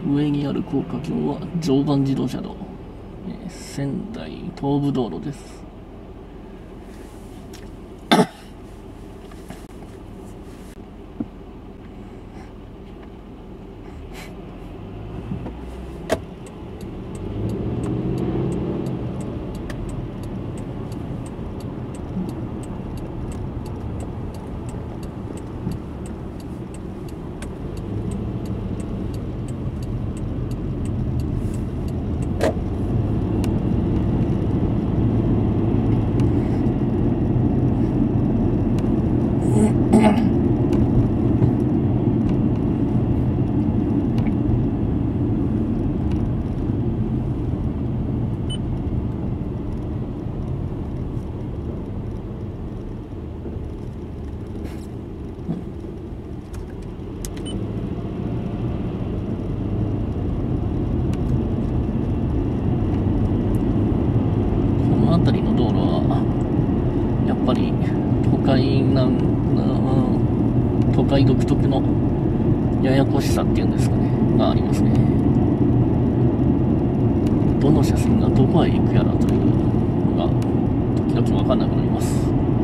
上にある高架橋は常磐自動車道、仙台東部道路です。都会独特のややこしさっていうんですかね、がありますね。どの車線がどこへ行くやらというのが時々分かんなくなります。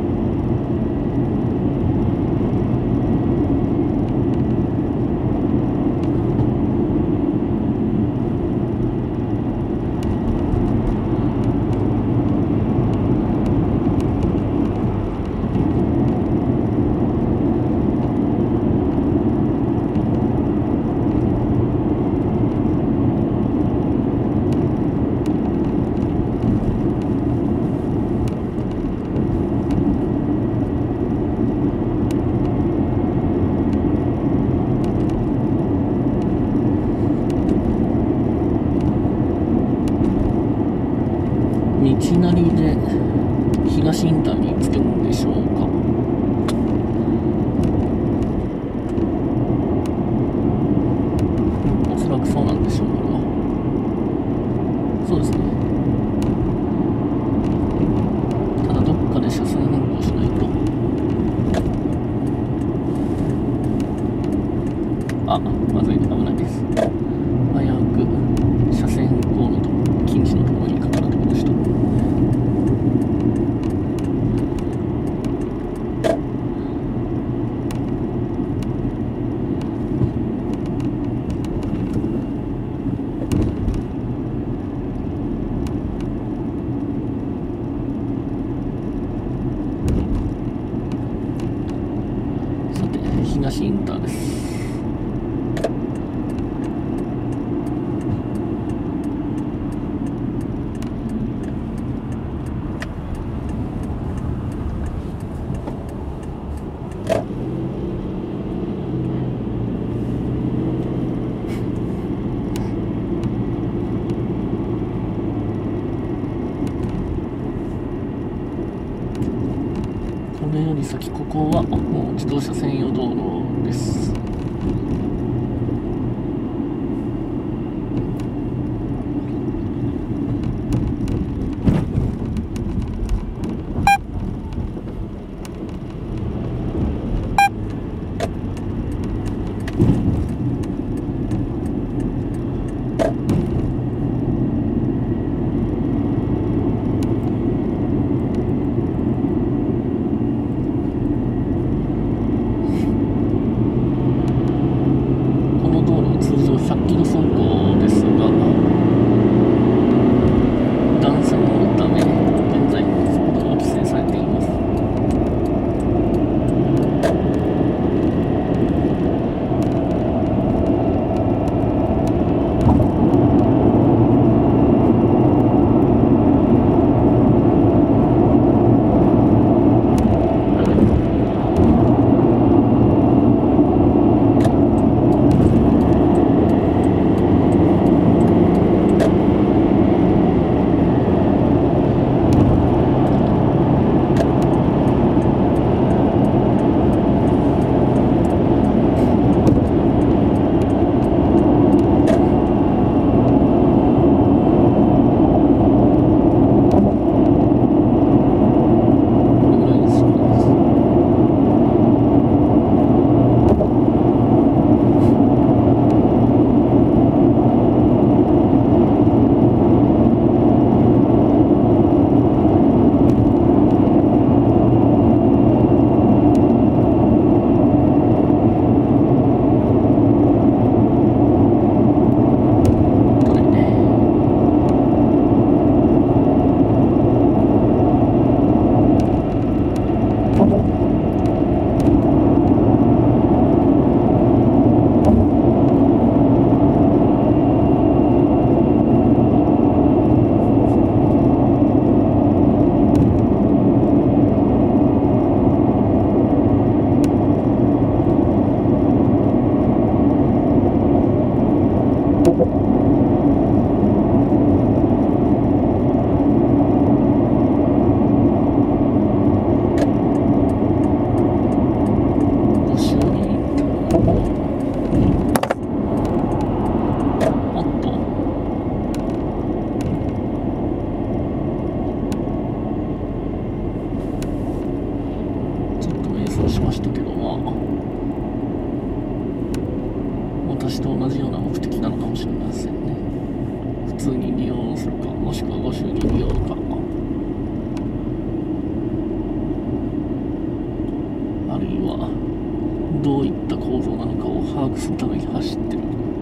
道なりで東インターに着くんでしょうか。おそらくそうなんでしょう。これはそうですね。ただどっかで車線変更しないと。あ、まずい、危ないです。早く車線変更のと禁止のところにかかるところでした。さて、東インターです。これより先、ここはもう自動車専用道路です。 どういった構造なのかを把握するために走ってる。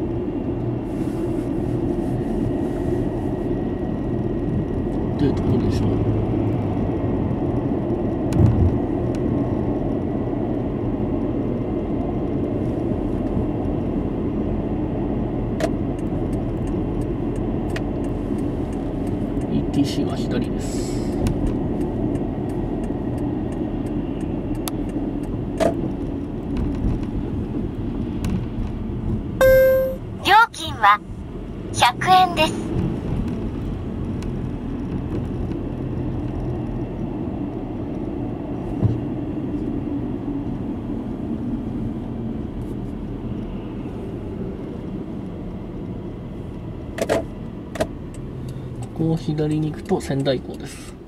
どういうところでしょう。ETC は左です。 料金は100円です。 ここを左に行くと仙台港です。